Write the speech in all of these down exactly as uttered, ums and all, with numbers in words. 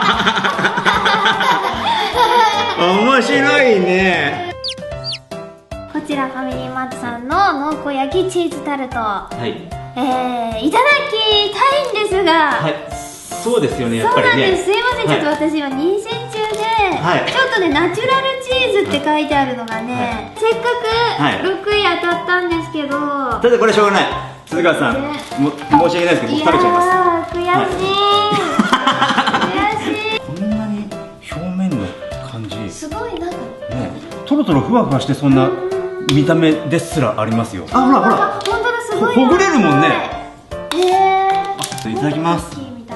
面白いね。 こちらファミリーマートさんの濃厚焼きチーズタルト、はい、えー、いただきたいんですが、はい、 そうですよね、やっぱりね。そうなんです。 すいません、ちょっと私今妊娠中で、はい、ちょっとねナチュラルチーズって書いてあるのがね、はい、せっかくろくい当たったんですけど、 ただこれしょうがない。鈴川さん、ね、も申し訳ないですけど食べちゃいます。 いやー、悔しい、はい、悔しい。こんなに表面の感じすごい、なんかね、トロトロふわふわして、そんな見た目ですらありますよ。あ、ほらほら、 本当だ、すごいほぐれるもんね。 へえー、いただきます。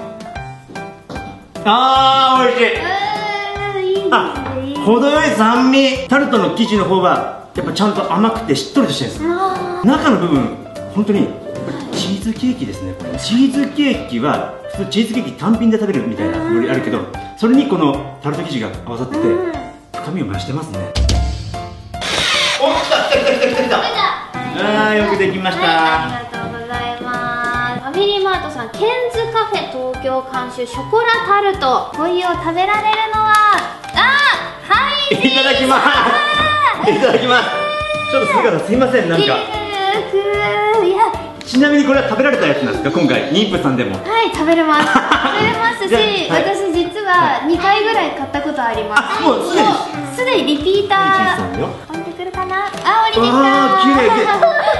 あー、おいしい。あ、程よい酸味。タルトの生地の方はやっぱちゃんと甘くてしっとりとしてるんです。中の部分本当にチーズケーキですね。これチーズケーキは普通チーズケーキ単品で食べるみたいなノリあるけど、それにこのタルト生地が合わさってて深みを増してますね。おっ、来た来た来た来た来た来た。あー、よくできました。 ありがとうございます。ファミリーマートさん、ケンズカフェ東京監修ショコラタルト、こういうを食べられるのは、あー、はい、 いただきます。いただきます。ちょっと鈴川さん、すいません、なんか。いや、ちなみにこれは食べられたやつなんですか、今回妊婦さんでも。 はい、食べれます。食べれますし、はい、私実はにかいぐらい買ったことあります。 あ、もうすでにすでにリピーター。降りてくるかな。あ、降りてきた。 あー、綺麗綺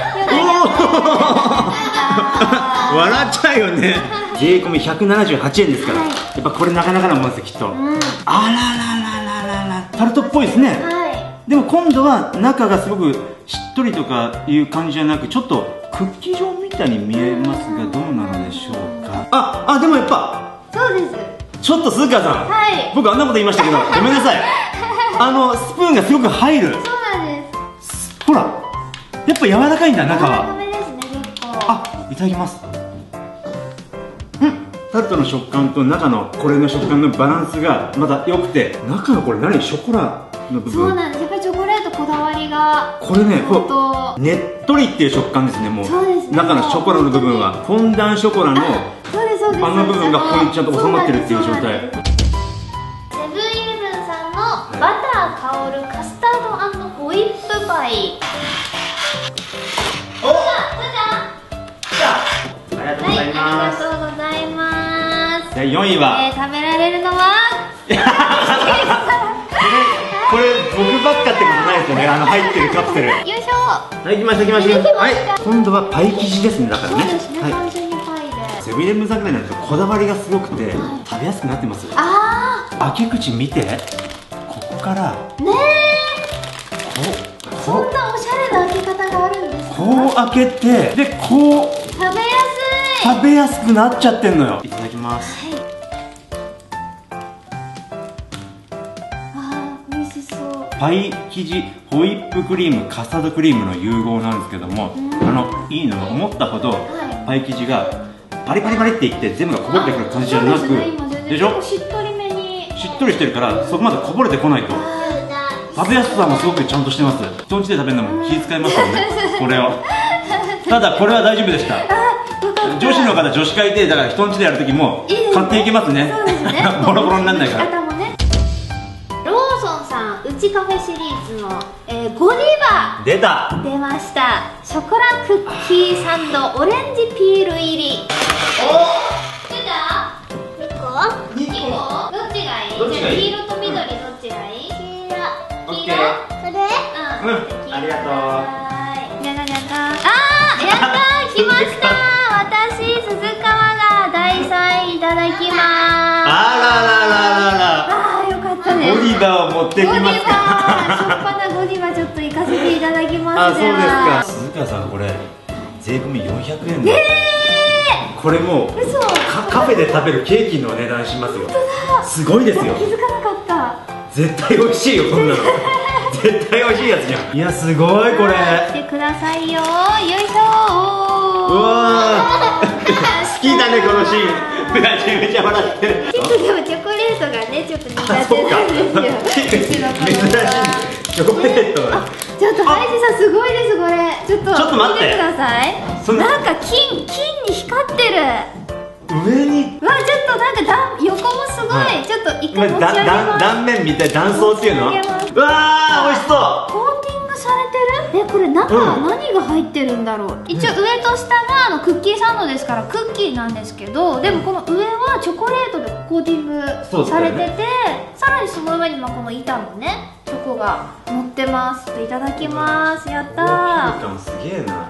麗。笑っちゃうよね。税込みひゃくななじゅうはちえんですから、はい、やっぱこれなかなかのもんです、きっと。うん、あらららららら、タルトっぽいですね。はい、でも今度は中がすごくしっとりとかいう感じじゃなく、ちょっとクッキー状みたいに見えますが、どうなのでしょうか。あ、あ、でもやっぱそうです。 ちょっと鈴川さん、 はい、 僕あんなこと言いましたけどごめんなさい。あのスプーンがすごく入る。 そうなんです。 ほら、やっぱ柔らかいんだ、中は。 柔らかめですね、結構。 あ、いただきます。うん、タルトの食感と中のこれの食感のバランスがまた良くて、中のこれ何、ショコラの部分。 そうなんです。やっぱりチョコレートこだわりが、 これね、こうねっとりっていう食感ですね。もう、そうですね、中のショコラの部分はフォンダンショコラのあの部分がここにちゃんと収まってるっていう状態。セブンイレブンさんのバター香るカスタード&ホイップパイ。おっ、 ありがとうございます。 ありがとうございます。 じゃあよんいは、 えー、食べられるのはこれ僕ばっかってことないですよね。あの入ってるカプセル。よいしょ。 はい、来ました来ました。はい、今度はパイ生地ですね。だからね。 そうですね、完全にパイで。 セブンイレブン桜になるとこだわりがすごくて食べやすくなってます。ああ。開け口見て、ここからねえ。 そんなおしゃれな開け方があるんですか。 こう開けて、でこう食べやすい。 食べやすくなっちゃってんのよ。いただきます。 はい、あー、美味しそう。 パイ生地、ホイップクリーム、カスタードクリームの融合なんですけども、あのいいのは思ったほどパイ生地がパリパリパリっていって全部がこぼれてくる感じじゃなく、でしょ、 しっとりめにしっとりしてるからそこまでこぼれてこないと。食べやすさもすごくちゃんとしてます。人んちで食べるのも気遣いますよねこれを。ただこれは大丈夫でした。女子の方、女子会でだから人んちでやるときも買っていきますね。ボロボロにならないから。 ローソンさんうちカフェシリーズの、えー、ゴディバ出た。 出ました。ショコラクッキーサンドオレンジピール入り。お出た。にこにこどっちがいい？ どっちがいい？ 黄色と緑どっちがいい？黄色。黄色。これ？ うん、ありがとう。じゃがじゃが。あー、やったー、来ました。私鈴川がだいさんいいただきます。 あららららら。 あー、よかったね。 ゴディバを持ってきますか。 ゴディバ、しょっぱなゴディバちょっと行かせていただきます。 あ、そうですか。鈴川さん、これ税込みよんひゃくえんで、これもうカフェで食べるケーキの値段しますよ。すごいですよ。 気づかなかった。 絶対美味しいよ、こんなの。絶対美味しいやつじゃん。いや、すごいこれ。 来てくださいよ。よいしょ。 うわー好きだね、このシーン。めちゃめちゃ笑ってる。 ちょっとでもチョコレートがね、ちょっと苦手なんですよ。 珍しいチョコレートが。 ちょっとハイジさん、すごいです、これ。ちょっとちょっと待って見てください。なんか金、金に光ってる。 上にわ、ちょっとなんかだ横もすごい。ちょっと一回持ち上げます。 断面みたい、断層っていうの。うわー、美味しそう。 コーティングされてる。え、これ中、何が入ってるんだろう。一応上と下があのクッキーサンドですからクッキーなんですけど、でもこの上はチョコレートでコーティングされてて、さらにその上にまあこの板のねチョコが乗ってます。いただきます。やったー。 すげえな。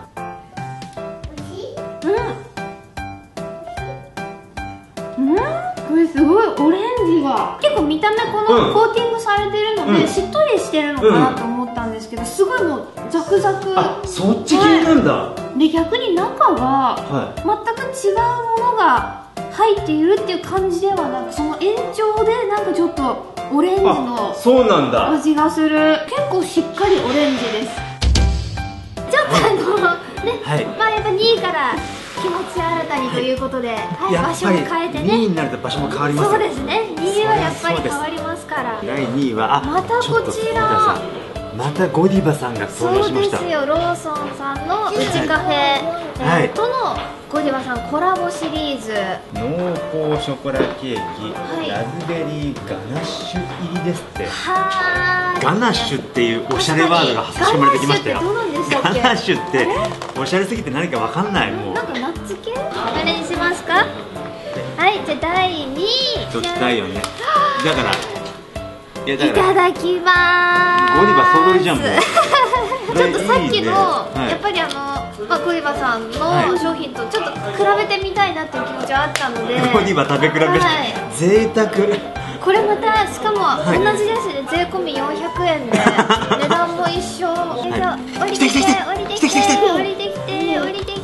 うん、これすごいオレンジが結構見た目このコーティングされてるので、うん、しっとりしてるのかなと思ったんですけど、すごいもうザクザク。 あ、そっち系なんだ、 はい、で逆に中は全く違うものが入っているっていう感じではなく、その延長でなんかちょっとオレンジの味がする。結構しっかりオレンジです。ちょっとあのね、はい、まあやっぱにいから気持ち新たにということで、はい、場所を変えてね。 にいになると場所も変わります。 そうですね。にいはやっぱり変わりますから。 だいにいは、あ、 またこちら。 またゴディバさんが登場しました。 そうですよ。ローソンさんのうちカフェ、はい、とのゴディバさんコラボシリーズ。 濃厚ショコラケーキ、はい、ラズベリーガナッシュ入りですって。はー。ガナッシュっていうおしゃれワードが差し込まれてきましたよ。ガナッシュっておしゃれすぎて何かわかんない。もうなんかナッツ系？どれにしますか？はい、じゃあだいにい。 ときたいよね。だからいやだいただきまーす。 ゴディバ総取りじゃんもう。 ちょっとさっきのやっぱりあのまあゴディバさんの商品とちょっと比べてみたいなっていう気持ちはあったので。 ゴディバ食べ比べして贅沢。 これまたしかも同じですね、税込みよんひゃくえんで値段も一緒。降りてきて降りてきて降りてきて降りてきて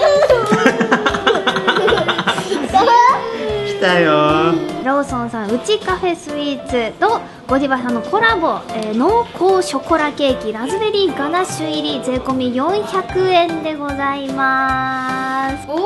来たよ。 ローソンさんうちカフェスイーツとゴディバさんのコラボ、えー、濃厚ショコラケーキラズベリーガナッシュ入り税込みよんひゃくえんでございます。おお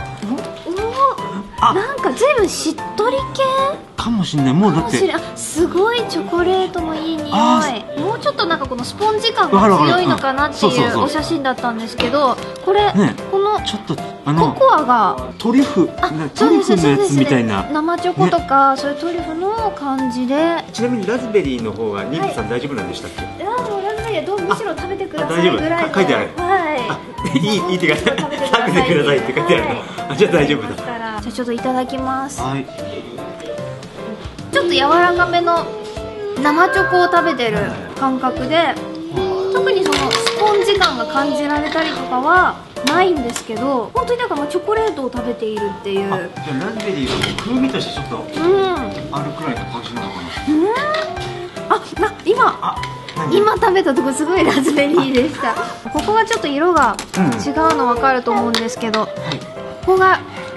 お、なんか随分しっとり系かもしれない。もうだってすごいチョコレートのいい匂い。もうちょっとなんかこのスポンジ感が強いのかなっていうお写真だったんですけど、これ、ね、このちょっとあのココアがトリュフトリュフのやつみたいな、 ね、生チョコとか、ね、そういうトリュフの感じで。 ちなみにラズベリーの方は妊婦さん大丈夫なんでしたっけ？ いやもうラズベリーはどうむしろ食べてくださいぐらいの。 書いてある。 はい。 いいいいって書いてある。食べてくださいって書いてあるの。じゃあ大丈夫だ。 じゃあちょっといただきます。 はい。 ちょっと柔らかめの生チョコを食べてる感覚で、特にそのスポンジ感が感じられたりとかはないんですけど、本当になんかまあチョコレートを食べているっていう。 じゃあラズベリーは風味としてちょっと、うん、あるくらいの感じなのかな。 うん、あ、な今あ今食べたとこすごいラズベリーでした。ここがちょっと色が違うの分かると思うんですけど、うん、ここが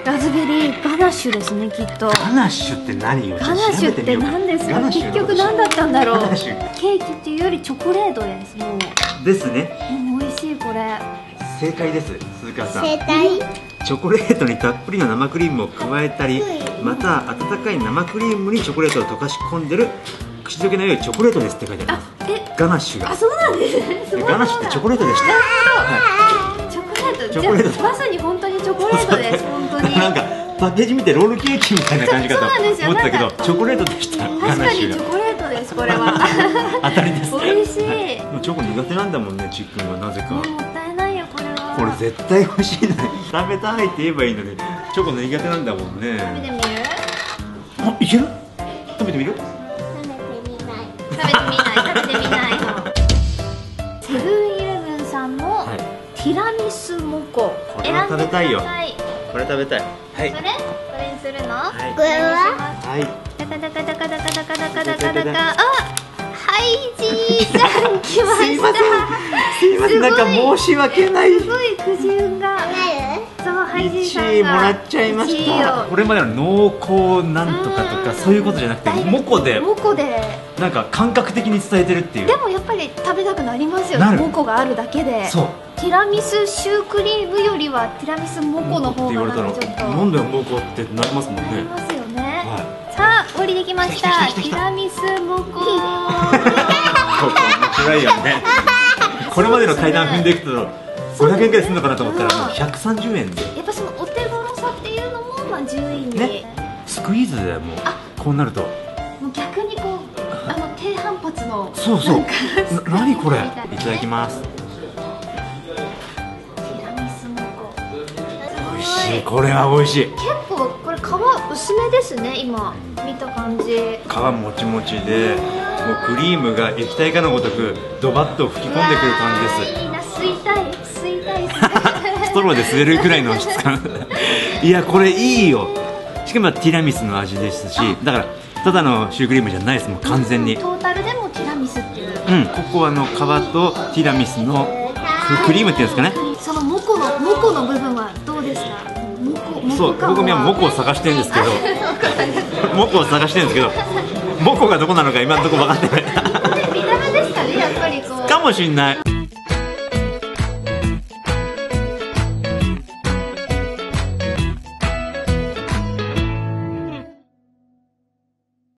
ラズベリーガナッシュですね、きっと。 ガナッシュって何よ。 ガナッシュって何ですか。結局何だったんだろう。ケーキっていうよりチョコレートです。もうですね。 うん、美味しいこれ。 正解です、鈴川さん。 正解。 チョコレートにたっぷりの生クリームを加えたり、また温かい生クリームにチョコレートを溶かし込んでる口どけの良いチョコレートですって書いてあります。 え、 ガナッシュが。 あ、そうなんですね。 ガナッシュってチョコレートでした。 チョコレート。じゃあまさに本当にチョコレートです。本当に。 なんかパッケージ見てロールケーキみたいな感じかと思ったけど、チョコレートでした。 確かにチョコレートです。これは当たりです。 美味しい。 チョコ苦手なんだもんね、ちっくんはなぜか。 もったいないよこれは。 これ絶対美味しいのに食べたいって言えばいいのに、チョコ苦手なんだもんね。 食べてみる？ あ、いける？食べてみる？ 食べてみない食べてみないの。セブンイレブンさんのティラミスモコ、 これは食べたいよ。 選んでください。 これ食べたい。はい。 それ？これにするの？ はい。 これは？ はい。 ダカダカダカダカダカダカダカダカ。あ、ハイジーさん来ますいました。 せん。すいません。なんか申し訳ない。 すごいくじ運が。そう、ハイジーさんがいちいもらっちゃいました。これまでの濃厚なんとかとかそういうことじゃなくて、モコでモコでなんか感覚的に伝えてるっていう。 でもやっぱり食べたくなりますよね、モコがあるだけで。 そう、 ティラミスシュークリームよりはティラミスモコの方がなんかちょっとなんでモコってなりますもんね。 なりますよね、 はい、 さあ降りてきました。ティラミスモコここ面白いよね。これまでの階段踏んでいくとごひゃくえんくらいするのかなと思ったらもうひゃくさんじゅうえんで、 やっぱそのお手頃さっていうのもまあじゅういに、 ね、スクイーズでもうこうなるともう逆にこうあの低反発のそうそうな何これ。いただきます。 ティラミスモコ美味しい。これは美味しい。 結構これ皮薄めですね、今見た感じ。 皮もちもちでもうクリームが液体かのごとくドバッと吹き込んでくる感じです。 いいな、吸いたい吸いたいストローで吸えるくらいの質感いやこれいいよ。しかもティラミスの味ですし、だからただのシュークリームじゃないです。もう完全にトータルでもティラミスっていう、 うん、ココアの皮とティラミスのクリームっていうんですかね。 そのモコのモコの部分はどうですか。モコモコそう、僕はモコを探してるんですけどモコを探してるんですけどモコがどこなのか今のところ分かってない見た目ですかね、やっぱりこうかもしんない。